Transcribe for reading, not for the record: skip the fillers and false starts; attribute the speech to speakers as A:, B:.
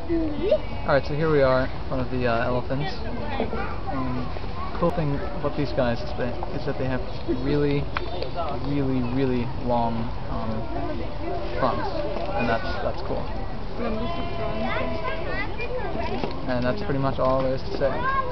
A: Alright, so here we are in front of the elephants. Cool thing about these guys is that they have really long fronts, and that's cool. And that's pretty much all there is to say.